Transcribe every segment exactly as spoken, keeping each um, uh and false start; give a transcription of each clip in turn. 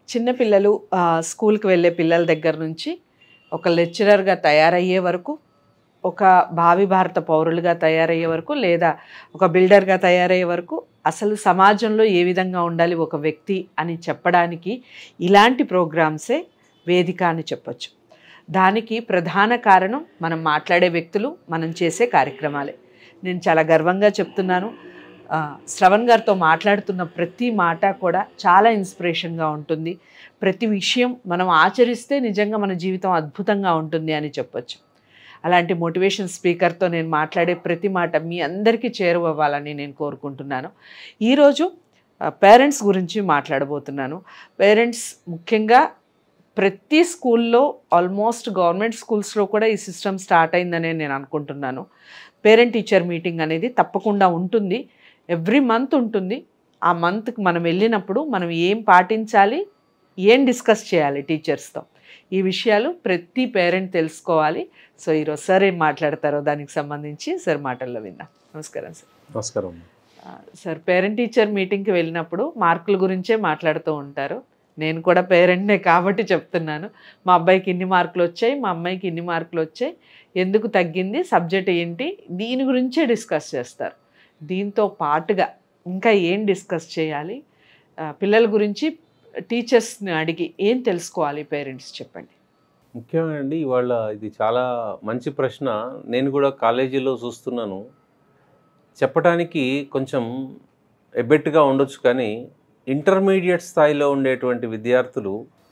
చిన్న పిల్లలు స్కూల్కి వెళ్ళే పిల్లల దగ్గర నుంచి ఒక లెక్చరర్గా తయారయ్యే వరకు, ఒక భావి భారత పౌరులుగా తయారయ్యే వరకు, లేదా ఒక బిల్డర్గా తయారయ్యే వరకు అసలు సమాజంలో ఏ విధంగా ఉండాలి ఒక వ్యక్తి అని చెప్పడానికి ఇలాంటి ప్రోగ్రామ్సే వేదిక అని చెప్పచ్చు. దానికి ప్రధాన కారణం మనం మాట్లాడే వ్యక్తులు, మనం చేసే కార్యక్రమాలే. నేను చాలా గర్వంగా చెప్తున్నాను, శ్రవణ్ గారితో మాట్లాడుతున్న ప్రతి మాట కూడా చాలా ఇన్స్పిరేషన్గా ఉంటుంది. ప్రతి విషయం మనం ఆచరిస్తే నిజంగా మన జీవితం అద్భుతంగా ఉంటుంది అని చెప్పొచ్చు. అలాంటి మోటివేషన్ స్పీకర్తో నేను మాట్లాడే ప్రతి మాట మీ అందరికీ చేరువవ్వాలని నేను కోరుకుంటున్నాను. ఈరోజు పేరెంట్స్ గురించి మాట్లాడబోతున్నాను. పేరెంట్స్ ముఖ్యంగా ప్రతి స్కూల్లో, ఆల్మోస్ట్ గవర్నమెంట్ స్కూల్స్లో కూడా ఈ సిస్టమ్ స్టార్ట్ అయిందనే నేను అనుకుంటున్నాను. పేరెంట్ టీచర్ మీటింగ్ అనేది తప్పకుండా ఉంటుంది, ఎవ్రీ మంత్ ఉంటుంది. ఆ మంత్కి మనం వెళ్ళినప్పుడు మనం ఏం పాటించాలి, ఏం డిస్కస్ చేయాలి టీచర్స్తో, ఈ విషయాలు ప్రతి పేరెంట్ తెలుసుకోవాలి. సో ఈరోజు సార్ ఏం మాట్లాడతారో దానికి సంబంధించి సార్ మాటల్లో విందాం. నమస్కారం సార్. నమస్కారం సార్. పేరెంట్ టీచర్ మీటింగ్కి వెళ్ళినప్పుడు మార్కుల గురించే మాట్లాడుతూ ఉంటారు. నేను కూడా పేరెంట్నే కాబట్టి చెప్తున్నాను. మా అబ్బాయికి ఇన్ని మార్కులు వచ్చాయి, మా అమ్మాయికి ఇన్ని మార్కులు వచ్చాయి, ఎందుకు తగ్గింది, సబ్జెక్ట్ ఏంటి, దీని గురించే డిస్కస్ చేస్తారు. దీంతో పాటుగా ఇంకా ఏం డిస్కస్ చేయాలి, పిల్లల గురించి టీచర్స్ని అడిగి ఏం తెలుసుకోవాలి పేరెంట్స్ చెప్పండి. ముఖ్యంగా అండి ఇవాళ ఇది చాలా మంచి ప్రశ్న. నేను కూడా కాలేజీలో చూస్తున్నాను, చెప్పడానికి కొంచెం ఎబ్బెట్టుగా ఉండొచ్చు, కానీ ఇంటర్మీడియట్ స్థాయిలో ఉండేటువంటి విద్యార్థులు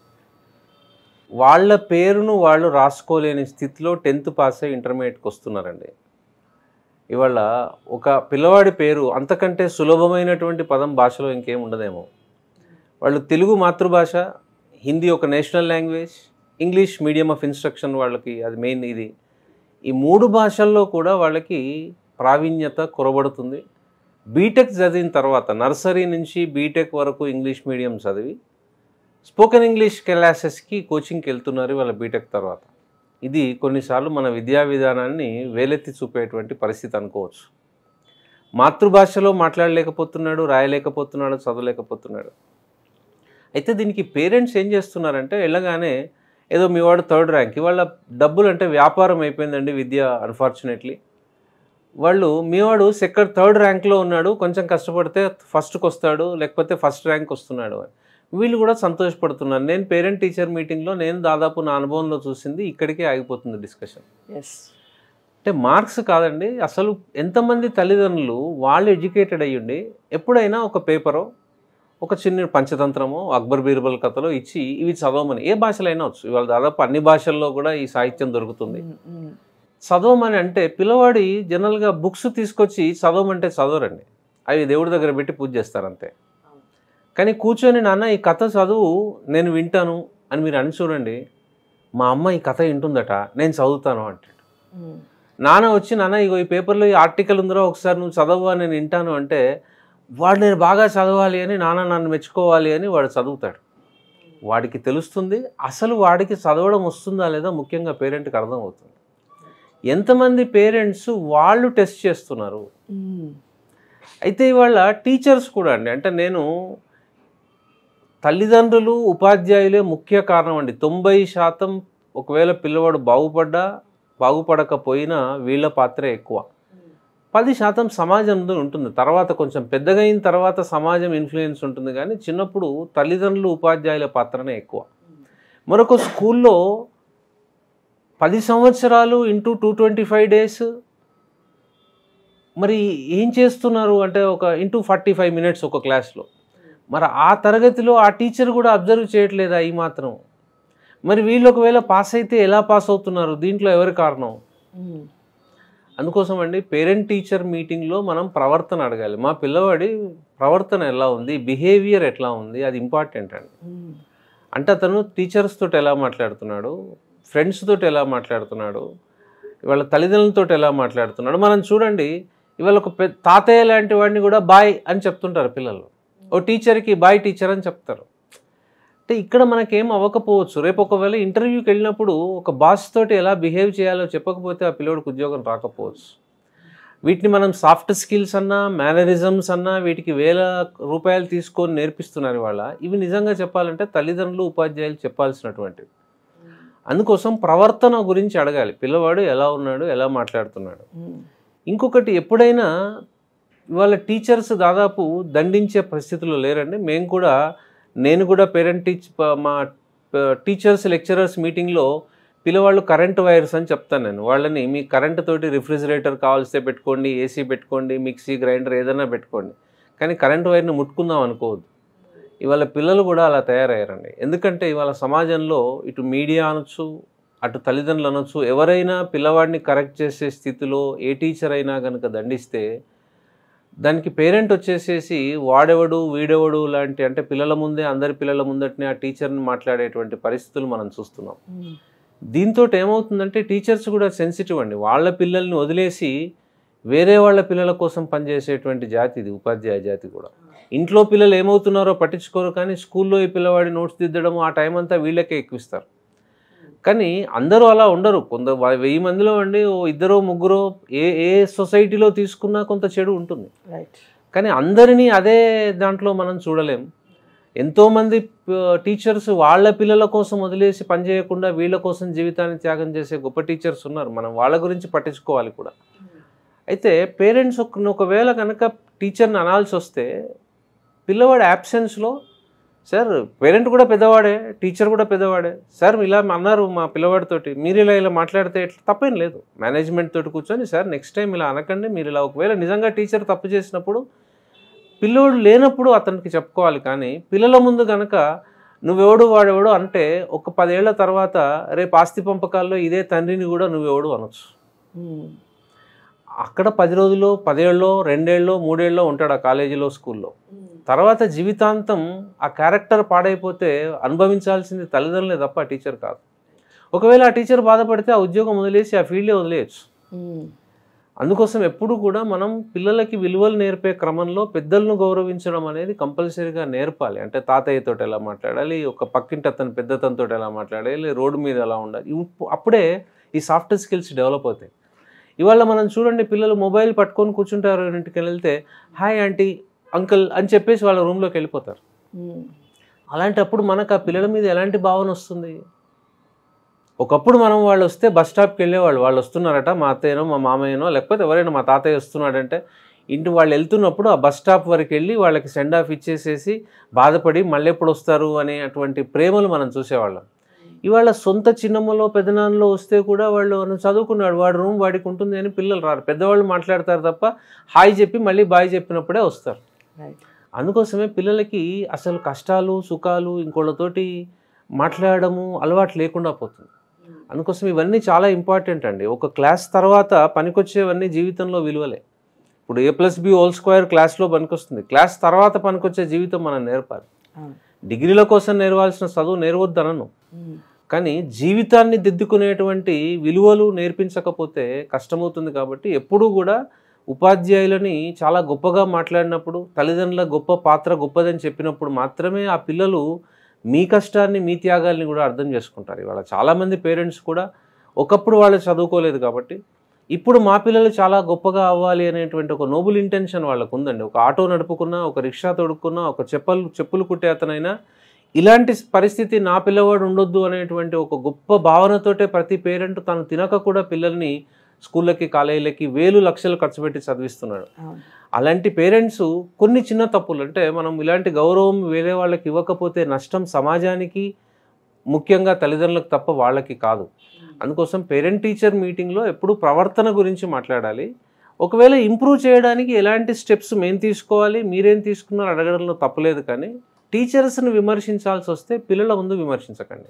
వాళ్ళ పేరును వాళ్ళు రాసుకోలేని స్థితిలో టెన్త్ పాస్ అయ్యి ఇంటర్మీడియట్కి వస్తున్నారండి. ఇవాళ ఒక పిల్లవాడి పేరు అంతకంటే సులభమైనటువంటి పదం భాషలో ఇంకేం ఉండదేమో. వాళ్ళు తెలుగు మాతృభాష, హిందీ ఒక national language, English medium of instruction వాళ్ళకి అది మెయిన్. ఇది ఈ మూడు భాషల్లో కూడా వాళ్ళకి ప్రావీణ్యత కొరబడుతుంది. బీటెక్ చదివిన తర్వాత నర్సరీ నుంచి బీటెక్ వరకు ఇంగ్లీష్ మీడియం చదివి స్పోకెన్ ఇంగ్లీష్ క్లాసెస్కి కోచింగ్కి వెళ్తున్నారు వాళ్ళ బీటెక్ తర్వాత. ఇది కొన్నిసార్లు మన విద్యా విధానాన్ని వేలెత్తి చూపేటువంటి పరిస్థితి అనుకోవచ్చు. మాతృభాషలో మాట్లాడలేకపోతున్నాడు, రాయలేకపోతున్నాడు, చదవలేకపోతున్నాడు. అయితే దీనికి పేరెంట్స్ ఏం చేస్తున్నారంటే వెళ్ళగానే ఏదో మీ వాడు థర్డ్ ర్యాంక్, ఇవాళ డబ్బులు అంటే వ్యాపారం అయిపోయిందండి విద్య. అన్ఫార్చునేట్లీ వాళ్ళు మీవాడు సెకండ్ థర్డ్ ర్యాంక్లో ఉన్నాడు, కొంచెం కష్టపడితే ఫస్ట్కి వస్తాడు, లేకపోతే ఫస్ట్ ర్యాంక్ వస్తున్నాడు అని వీళ్ళు కూడా సంతోషపడుతున్నారు. నేను పేరెంట్ టీచర్ మీటింగ్లో నేను దాదాపు నా అనుభవంలో చూసింది ఇక్కడికే ఆగిపోతుంది డిస్కషన్. అంటే మార్క్స్ కాదండి, అసలు ఎంతమంది తల్లిదండ్రులు వాళ్ళు ఎడ్యుకేటెడ్ అయ్యుండి ఎప్పుడైనా ఒక పేపరో ఒక చిన్న పంచతంత్రమో అక్బర్ బీర్బల్ కథలో ఇచ్చి ఇవి చదవమని, ఏ భాషలో అయినా వచ్చు, ఇవాళ దాదాపు అన్ని భాషల్లో కూడా ఈ సాహిత్యం దొరుకుతుంది, చదవమని అంటే పిల్లవాడి జనరల్గా బుక్స్ తీసుకొచ్చి చదవమంటే చదవరండి, అవి దేవుడి దగ్గర పెట్టి పూజ చేస్తారు అంతే. కానీ కూర్చొని నాన్న ఈ కథ చదువు నేను వింటాను అని మీరు అని చూడండి, మా అమ్మ ఈ కథ వింటుందట నేను చదువుతాను అంటాడు. నాన్న వచ్చి నాన్న ఇగో ఈ పేపర్లో ఈ ఆర్టికల్ ఉందో ఒకసారి నువ్వు చదవవా నేను వింటాను అంటే వాడు నేను బాగా చదవాలి అని, నాన్న నన్ను మెచ్చుకోవాలి అని వాడు చదువుతాడు. వాడికి తెలుస్తుంది అసలు వాడికి చదవడం వస్తుందా లేదా ముఖ్యంగా పేరెంట్కి అర్థమవుతుంది. ఎంతమంది పేరెంట్స్ వాళ్ళు టెస్ట్ చేస్తున్నారు. అయితే ఇవాళ టీచర్స్ కూడా అండి, అంటే నేను తల్లిదండ్రులు ఉపాధ్యాయులే ముఖ్య కారణం అండి. తొంభై శాతం ఒకవేళ పిల్లవాడు బాగుపడ్డా బాగుపడకపోయినా వీళ్ళ పాత్రే ఎక్కువ. పది శాతం సమాజంలో ఉంటుంది, తర్వాత కొంచెం పెద్దగా అయిన తర్వాత సమాజం ఇన్ఫ్లుయెన్స్ ఉంటుంది, కానీ చిన్నప్పుడు తల్లిదండ్రులు ఉపాధ్యాయుల పాత్రనే ఎక్కువ. మరొక స్కూల్లో పది సంవత్సరాలు into two twenty five days మరి ఏం చేస్తున్నారు అంటే ఒక ఇంటూ ఫార్టీ ఫైవ్ మినిట్స్ ఒక క్లాస్లో, మరి ఆ తరగతిలో ఆ టీచర్ కూడా అబ్జర్వ్ చేయట్లేదా ఈ మాత్రం? మరి వీళ్ళు ఒకవేళ పాస్ అయితే ఎలా పాస్ అవుతున్నారు, దీంట్లో ఎవరి కారణం? అందుకోసం అండి పేరెంట్ టీచర్ మీటింగ్లో మనం ప్రవర్తన అడగాలి. మా పిల్లవాడి ప్రవర్తన ఎలా ఉంది, బిహేవియర్ ఎట్లా ఉంది, అది ఇంపార్టెంట్ అండి. అంటే అతను టీచర్స్ తోటి ఎలా మాట్లాడుతున్నాడు, ఫ్రెండ్స్ తోటి ఎలా మాట్లాడుతున్నాడు, ఇవాళ తల్లిదండ్రులతో ఎలా మాట్లాడుతున్నాడు. మనం చూడండి ఇవాళ ఒక పెద్ద తాతయ్య లాంటి వాడిని కూడా బాయ్ అని చెప్తుంటారు పిల్లలు, ఓ టీచర్కి బాయ్ టీచర్ అని చెప్తారు. అంటే ఇక్కడ మనకేం అవ్వకపోవచ్చు, రేపు ఒకవేళ ఇంటర్వ్యూకి వెళ్ళినప్పుడు ఒక బాస్ తోటి ఎలా బిహేవ్ చేయాలో చెప్పకపోతే ఆ పిల్లోడికి ఉద్యోగం రాకపోవచ్చు. వీటిని మనం సాఫ్ట్ స్కిల్స్ అన్నా మేనరిజమ్స్ అన్నా వీటికి వేల రూపాయలు తీసుకొని నేర్పిస్తున్నారు వాళ్ళ. ఇవి నిజంగా చెప్పాలంటే తల్లిదండ్రులు ఉపాధ్యాయులు చెప్పాల్సినటువంటివి. అందుకోసం ప్రవర్తన గురించి అడగాలి, పిల్లవాడు ఎలా ఉన్నాడు, ఎలా మాట్లాడుతున్నాడు. ఇంకొకటి, ఎప్పుడైనా ఇవాళ టీచర్స్ దాదాపు దండించే పరిస్థితుల్లో లేరండి. మేము కూడా నేను కూడా పేరెంట్ టీచ్ మా టీచర్స్ లెక్చరర్స్ మీటింగ్లో పిల్లవాళ్ళు కరెంట్ వైర్స్ అని చెప్తాను నేను. వాళ్ళని మీ కరెంట్ తోటి రిఫ్రిజిరేటర్ కావాల్స్తే పెట్టుకోండి, ఏసీ పెట్టుకోండి, మిక్సీ గ్రైండర్ ఏదైనా పెట్టుకోండి, కానీ కరెంట్ వైర్ని ముట్టుకుందాం అనుకోవద్దు. ఇవాళ పిల్లలు కూడా అలా తయారయ్యారండి. ఎందుకంటే ఇవాళ సమాజంలో ఇటు మీడియా అనొచ్చు, అటు తల్లిదండ్రులు అనొచ్చు, ఎవరైనా పిల్లవాడిని కరెక్ట్ చేసే స్థితిలో ఏ టీచర్ అయినా కనుక దండిస్తే దానికి పేరెంట్ వచ్చేసేసి వాడెవడు వీడెవడు లాంటి, అంటే పిల్లల ముందే అందరి పిల్లల ముందటనే ఆ టీచర్ని మాట్లాడేటువంటి పరిస్థితులు మనం చూస్తున్నాం. దీంతో ఏమవుతుందంటే టీచర్స్ కూడా సెన్సిటివ్ అండి. వాళ్ళ పిల్లల్ని వదిలేసి వేరే వాళ్ళ పిల్లల కోసం పనిచేసేటువంటి జాతి ఇది, ఉపాధ్యాయ జాతి కూడా. ఇంట్లో పిల్లలు ఏమవుతున్నారో పట్టించుకోరు, కానీ స్కూల్లో ఈ పిల్లవాడి నోట్స్ దిద్దడం ఆ టైం అంతా వీళ్ళకే ఎక్కువిస్తారు. కానీ అందరూ అలా ఉండరు. కొంత వెయ్యి మందిలో అండి ఓ ఇద్దరో ముగ్గురో ఏ ఏ సొసైటీలో తీసుకున్నా కొంత చెడు ఉంటుంది. కానీ అందరినీ అదే దాంట్లో మనం చూడలేం. ఎంతోమంది టీచర్స్ వాళ్ళ పిల్లల కోసం వదిలేసి పనిచేయకుండా వీళ్ళ కోసం జీవితాన్ని త్యాగం చేసే గొప్ప టీచర్స్ ఉన్నారు. మనం వాళ్ళ గురించి పట్టించుకోవాలి కూడా. అయితే పేరెంట్స్ ఒకవేళ కనుక టీచర్ని అనాల్సి వస్తే పిల్లవాడి యాబ్సెన్స్లో, సార్ పేరెంట్ కూడా పెద్దవాడే, టీచర్ కూడా పెద్దవాడే, సార్ ఇలా అన్నారు మా పిల్లవాడితోటి, మీరు ఇలా ఇలా మాట్లాడితే ఎట్లా, తప్పేం లేదు. మేనేజ్మెంట్ తోటి కూర్చొని సార్ నెక్స్ట్ టైం ఇలా అనకండి, మీరు ఇలా, ఒకవేళ నిజంగా టీచర్ తప్పు చేసినప్పుడు పిల్లోడు లేనప్పుడు అతనికి చెప్పుకోవాలి. కానీ పిల్లల ముందు కనుక నువ్వెవడు వాడెవడు అంటే ఒక పదేళ్ల తర్వాత రేపు ఆస్తి పంపకాల్లో ఇదే తండ్రిని కూడా నువ్వెవడు అనొచ్చు. అక్కడ పది రోజులు పదేళ్ళలో రెండేళ్ళలో మూడేళ్ళలో ఉంటాడు ఆ కాలేజీలో స్కూల్లో. తర్వాత జీవితాంతం ఆ క్యారెక్టర్ పాడైపోతే అనుభవించాల్సింది తల్లిదండ్రులే తప్ప టీచర్ కాదు. ఒకవేళ ఆ టీచర్ బాధపడితే ఆ ఉద్యోగం వదిలేసి ఆ ఫీల్డే వదిలేయచ్చు. అందుకోసం ఎప్పుడు కూడా మనం పిల్లలకి విలువలు నేర్పే క్రమంలో పెద్దలను గౌరవించడం అనేది కంపల్సరీగా నేర్పాలి. అంటే తాతయ్యతో ఎలా మాట్లాడాలి, ఒక పక్కింటి అతను పెద్దతనితో ఎలా మాట్లాడాలి, రోడ్డు మీద ఎలా ఉండాలి, అప్పుడే ఈ సాఫ్ట్ స్కిల్స్ డెవలప్ అవుతాయి. ఇవాళ మనం చూడండి, పిల్లలు మొబైల్ పట్టుకొని కూర్చుంటారు, ఇంటికి వెళ్తే హాయ్ ఆంటీ అంకుల్ అని చెప్పేసి వాళ్ళ రూమ్లోకి వెళ్ళిపోతారు. అలాంటప్పుడు మనకు ఆ పిల్లల మీద ఎలాంటి భావన వస్తుంది? ఒకప్పుడు మనం వాళ్ళు వస్తే బస్ స్టాప్కి వెళ్ళేవాళ్ళు, వాళ్ళు వస్తున్నారట, మా అత్తయ్యనో మా మామయ్యనో లేకపోతే ఎవరైనా మా తాతయ్య వస్తున్నాడంటే ఇంటి వాళ్ళు వెళ్తున్నప్పుడు ఆ బస్ స్టాప్ వరకు వెళ్ళి వాళ్ళకి సెండ్ ఆఫ్ ఇచ్చేసేసి బాధపడి మళ్ళీ ఎప్పుడు వస్తారు అనేటువంటి ప్రేమలు మనం చూసేవాళ్ళం. ఇవాళ సొంత చిన్నమ్మలో పెద్దనాన్నలో వస్తే కూడా వాళ్ళు చదువుకున్నాడు, వాడి రూమ్ వాడికి ఉంటుంది అని పిల్లలు రారు. పెద్దవాళ్ళు మాట్లాడతారు తప్ప హాయ్ చెప్పి మళ్ళీ బాయ్ చెప్పినప్పుడే వస్తారు. అందుకోసమే పిల్లలకి అసలు కష్టాలు సుఖాలు ఇంకోళ్ళతోటి మాట్లాడము అలవాటు లేకుండా పోతుంది. అందుకోసం ఇవన్నీ చాలా ఇంపార్టెంట్ అండి. ఒక క్లాస్ తర్వాత పనికొచ్చేవన్నీ జీవితంలో విలువలే. ఇప్పుడు A plus B whole square క్లాస్లో పనికొస్తుంది, క్లాస్ తర్వాత పనికొచ్చే జీవితం మనం నేర్పాలి. డిగ్రీల కోసం నేర్వాల్సిన చదువు నేర్వద్దనను, కానీ జీవితాన్ని దిద్దుకునేటువంటి విలువలు నేర్పించకపోతే కష్టమవుతుంది. కాబట్టి ఎప్పుడూ కూడా ఉపాధ్యాయులని చాలా గొప్పగా మాట్లాడినప్పుడు, తల్లిదండ్రుల గొప్ప పాత్ర గొప్పదని చెప్పినప్పుడు మాత్రమే ఆ పిల్లలు మీ కష్టాన్ని మీ త్యాగాల్ని కూడా అర్థం చేసుకుంటారు. ఇవాళ చాలామంది పేరెంట్స్ కూడా ఒకప్పుడు వాళ్ళు చదువుకోలేదు కాబట్టి ఇప్పుడు మా పిల్లలు చాలా గొప్పగా అవ్వాలి అనేటువంటి ఒక నోబుల్ ఇంటెన్షన్ వాళ్ళకు ఉందండి. ఒక ఆటో నడుపుకున్నా, ఒక రిక్షా తొడుక్కున్నా, ఒక చెప్పులు చెప్పులు కుట్టే అతనైనా ఇలాంటి పరిస్థితి నా పిల్లవాడు ఉండొద్దు అనేటువంటి ఒక గొప్ప భావనతోటే ప్రతి పేరెంట్ తను తినక కూడా పిల్లల్ని స్కూళ్ళకి కాలేజీలకి వేలు లక్షలు ఖర్చు పెట్టి చదివిస్తున్నాడు. అలాంటి పేరెంట్స్ కొన్ని చిన్న తప్పులు, అంటే మనం ఇలాంటి గౌరవం వేరే వాళ్ళకి ఇవ్వకపోతే నష్టం సమాజానికి, ముఖ్యంగా తల్లిదండ్రులకు తప్ప వాళ్ళకి కాదు. అందుకోసం పేరెంట్ టీచర్ మీటింగ్లో ఎప్పుడు ప్రవర్తన గురించి మాట్లాడాలి. ఒకవేళ ఇంప్రూవ్ చేయడానికి ఎలాంటి స్టెప్స్ మేము తీసుకోవాలి, మీరేం తీసుకున్నారు అడగడంలో తప్పలేదు. కానీ టీచర్స్ని విమర్శించాల్సి వస్తే పిల్లల ముందు విమర్శించకండి.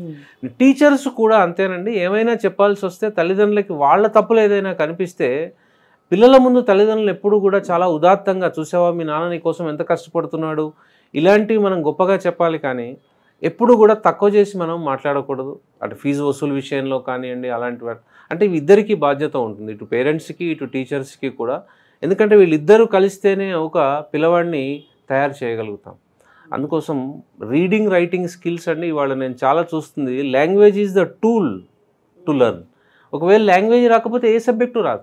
టీచర్స్ కూడా అంతేనండి. ఏమైనా చెప్పాల్సి వస్తే తల్లిదండ్రులకి వాళ్ళ తప్పులు ఏదైనా కనిపిస్తే పిల్లల ముందు తల్లిదండ్రులు ఎప్పుడు కూడా చాలా ఉదాత్తంగా, చూసావా మీ నాన్న నీ కోసం ఎంత కష్టపడుతున్నాడు, ఇలాంటివి మనం గొప్పగా చెప్పాలి. కానీ ఎప్పుడు కూడా తక్కువ చేసి మనం మాట్లాడకూడదు. అటు ఫీజు వసూలు విషయంలో కానివ్వండి, అలాంటి అంటే ఇద్దరికీ బాధ్యత ఉంటుంది, ఇటు పేరెంట్స్కి ఇటు టీచర్స్కి కూడా. ఎందుకంటే వీళ్ళిద్దరూ కలిస్తేనే ఒక పిల్లవాడిని తయారు చేయగలుగుతాం. అందుకోసం రీడింగ్ రైటింగ్ స్కిల్స్ అండి ఇవాళ నేను చాలా చూస్తుంది. Language is the tool to learn. ఒకవేళ లాంగ్వేజ్ రాకపోతే ఏ సబ్జెక్టు రాదు.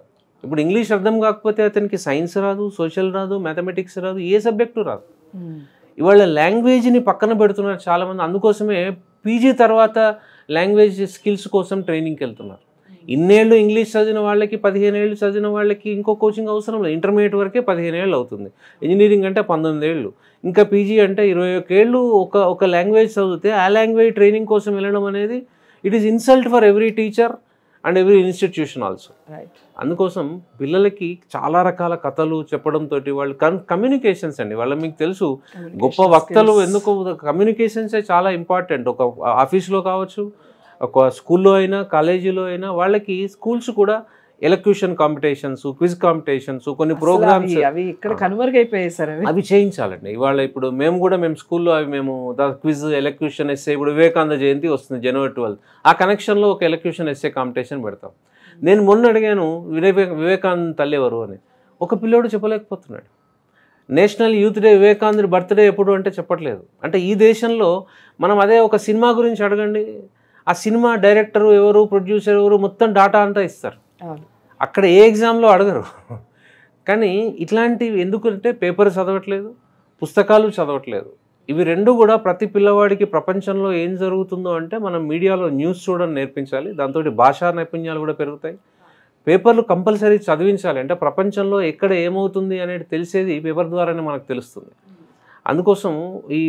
ఇప్పుడు ఇంగ్లీష్ అర్థం కాకపోతే అతనికి సైన్స్ రాదు, సోషల్ రాదు, మ్యాథమెటిక్స్ రాదు, ఏ సబ్జెక్టు రాదు. ఇవాళ లాంగ్వేజ్ని పక్కన పెడుతున్నారు చాలామంది. అందుకోసమే పీజీ తర్వాత లాంగ్వేజ్ స్కిల్స్ కోసం ట్రైనింగ్కి వెళ్తున్నారు. ఇన్నేళ్ళు ఇంగ్లీష్ చదివిన వాళ్ళకి, పదిహేను ఏళ్ళు చదివిన వాళ్ళకి ఇంకో కోచింగ్ అవసరం లేదు. ఇంటర్మీడియట్ వరకే పదిహేను ఏళ్ళు అవుతుంది. ఇంజనీరింగ్ అంటే పంతొమ్మిది ఏళ్ళు, ఇంకా పీజీ అంటే ఇరవై ఒక ఏళ్ళు ఒక ఒక లాంగ్వేజ్ చదివితే ఆ లాంగ్వేజ్ ట్రైనింగ్ కోసం వెళ్ళడం అనేది it is insult for every teacher and every institution also. అందుకోసం పిల్లలకి చాలా రకాల కథలు చెప్పడంతో వాళ్ళు కన్ కమ్యూనికేషన్స్ అండి, వాళ్ళ మీకు తెలుసు గొప్ప వక్తలు ఎందుకు, కమ్యూనికేషన్సే చాలా ఇంపార్టెంట్. ఒక ఆఫీస్లో కావచ్చు, ఒక స్కూల్లో అయినా, కాలేజీలో అయినా, వాళ్ళకి స్కూల్స్ కూడా ఎలక్యూషన్ కాంపిటీషన్స్, క్విజ్ కాంపిటీషన్స్, కొన్ని ప్రోగ్రామ్స్ అవి ఇక్కడ కన్వర్గైపోయాయి సార్, అవి చేయించాలండి. ఇవాళ ఇప్పుడు మేము కూడా మేము స్కూల్లో అవి మేము క్విజ్, ఎలక్యూషన్ ఎస్సే, ఇప్పుడు వివేకానంద జయంతి వస్తుంది జనవరి ట్వెల్త్, ఆ కనెక్షన్లో ఒక ఎలక్యూషన్ ఎస్సే కాంపిటీషన్ పెడతాం. నేను మొన్న అడిగాను వివేక వివేకానంద తల్లి ఎవరు అని, ఒక పిల్లోడు చెప్పలేకపోతున్నాడు. నేషనల్ యూత్ డే, వివేకానందుడి బర్త్డే ఎప్పుడు అంటే చెప్పట్లేదు. అంటే ఈ దేశంలో మనం అదే ఒక సినిమా గురించి అడగండి, ఆ సినిమా డైరెక్టరు ఎవరు, ప్రొడ్యూసర్ ఎవరు, మొత్తం డాటా అంతా ఇస్తారు. అక్కడ ఏ ఎగ్జామ్లో అడగరు. కానీ ఇట్లాంటివి ఎందుకంటే పేపర్ చదవట్లేదు, పుస్తకాలు చదవట్లేదు. ఇవి రెండు కూడా ప్రతి పిల్లవాడికి ప్రపంచంలో ఏం జరుగుతుందో అంటే మనం మీడియాలో న్యూస్ చూడడం నేర్పించాలి. దాంతో భాషా నైపుణ్యాలు కూడా పెరుగుతాయి. పేపర్లు కంపల్సరీ చదివించాలి. అంటే ప్రపంచంలో ఎక్కడ ఏమవుతుంది అనేది తెలిసేది పేపర్ ద్వారానే మనకు తెలుస్తుంది. అందుకోసం ఈ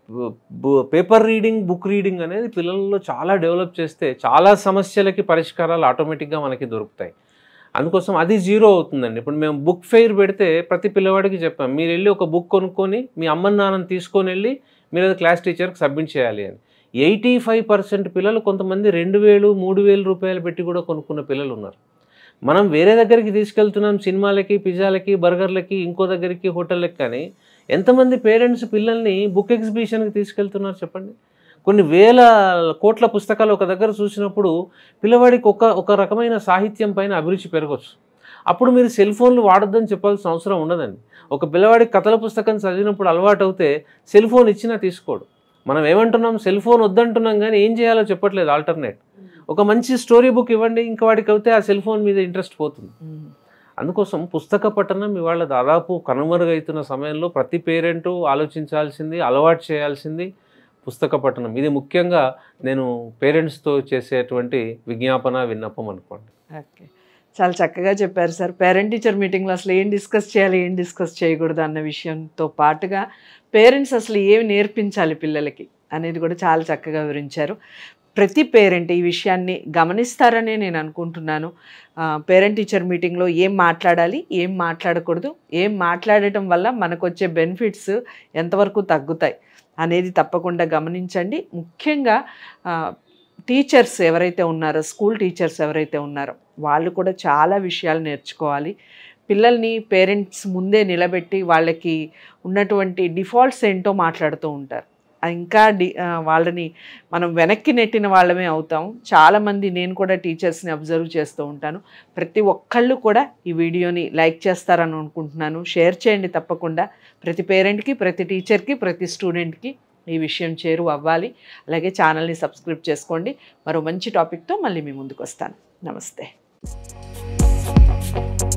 పేపర్ రీడింగ్, బుక్ రీడింగ్ అనేది పిల్లల్లో చాలా డెవలప్ చేస్తే చాలా సమస్యలకి పరిష్కారాలు ఆటోమేటిక్గా మనకి దొరుకుతాయి. అందుకోసం అది జీరో అవుతుందండి. ఇప్పుడు మేము బుక్ ఫెయిర్ పెడితే ప్రతి పిల్లవాడికి చెప్పాం, మీరు వెళ్ళి ఒక బుక్ కొనుక్కొని మీ అమ్మ నాన్నని తీసుకొని వెళ్ళి మీరు అది క్లాస్ టీచర్కి సబ్మిట్ చేయాలి అని. ఎయిటీ ఫైవ్ పర్సెంట్ పిల్లలు కొంతమంది రెండు వేలు మూడు వేలు రూపాయలు పెట్టి కూడా కొనుక్కున్న పిల్లలు ఉన్నారు. మనం వేరే దగ్గరికి తీసుకెళ్తున్నాం, సినిమాలకి, పిజ్జాలకి, బర్గర్లకి, ఇంకో దగ్గరికి, హోటళ్ళకి. కానీ ఎంతమంది పేరెంట్స్ పిల్లల్ని బుక్ ఎగ్జిబిషన్కి తీసుకెళ్తున్నారు చెప్పండి. కొన్ని వేల కోట్ల పుస్తకాలు ఒక దగ్గర చూసినప్పుడు పిల్లవాడికి ఒక ఒక రకమైన సాహిత్యం పైన అభిరుచి పెరగవచ్చు. అప్పుడు మీరు సెల్ ఫోన్లు వాడొద్దని చెప్పాల్సిన అవసరం ఉండదండి. ఒక పిల్లవాడికి కథల పుస్తకం చదివినప్పుడు అలవాటు అవుతే సెల్ ఫోన్ ఇచ్చినా తీసుకోడు. మనం ఏమంటున్నాం, సెల్ ఫోన్ వద్దంటున్నాం కానీ ఏం చేయాలో చెప్పట్లేదు. ఆల్టర్నేట్ ఒక మంచి స్టోరీ బుక్ ఇవ్వండి, ఇంకా వాడికి అవుతే ఆ సెల్ ఫోన్ మీద ఇంట్రెస్ట్ పోతుంది. అందుకోసం పుస్తక పఠనం ఇవాళ దాదాపు కనుమరుగైతున్న సమయంలో ప్రతి పేరెంటు ఆలోచించాల్సింది, అలవాటు చేయాల్సింది పుస్తక పఠనం. ఇది ముఖ్యంగా నేను పేరెంట్స్తో చేసేటువంటి విజ్ఞాపన, విన్నపం అనుకోండి. ఓకే, చాలా చక్కగా చెప్పారు సార్. పేరెంట్ టీచర్ మీటింగ్లో అసలు ఏం డిస్కస్ చేయాలి, ఏం డిస్కస్ చేయకూడదు అన్న విషయంతో పాటుగా పేరెంట్స్ అసలు ఏమి నేర్పించాలి పిల్లలకి అనేది కూడా చాలా చక్కగా వివరించారు. ప్రతి పేరెంట్ ఈ విషయాన్ని గమనిస్తారనే నేను అనుకుంటున్నాను. పేరెంట్ టీచర్ మీటింగ్లో ఏం మాట్లాడాలి, ఏం మాట్లాడకూడదు, ఏం మాట్లాడటం వల్ల మనకు వచ్చే బెనిఫిట్స్ ఎంతవరకు తగ్గుతాయి అనేది తప్పకుండా గమనించండి. ముఖ్యంగా టీచర్స్ ఎవరైతే ఉన్నారో, స్కూల్ టీచర్స్ ఎవరైతే ఉన్నారో వాళ్ళు కూడా చాలా విషయాలు నేర్చుకోవాలి. పిల్లల్ని పేరెంట్స్ ముందే నిలబెట్టి వాళ్ళకి ఉన్నటువంటి డిఫాల్ట్స్ ఏంటో మాట్లాడుతూ ఉంటారు. ఇంకా డి వాళ్ళని మనం వెనక్కి నెట్టిన వాళ్ళమే అవుతాం. చాలామంది, నేను కూడా టీచర్స్ని అబ్జర్వ్ చేస్తూ ఉంటాను. ప్రతి ఒక్కళ్ళు కూడా ఈ వీడియోని లైక్ చేస్తారని అనుకుంటున్నాను. షేర్ చేయండి తప్పకుండా. ప్రతి పేరెంట్కి, ప్రతి టీచర్కి, ప్రతి స్టూడెంట్కి ఈ విషయం చేరువ అవ్వాలి. అలాగే ఛానల్ని సబ్స్క్రైబ్ చేసుకోండి. మరో మంచి టాపిక్తో మళ్ళీ మీ ముందుకు వస్తాను. నమస్తే.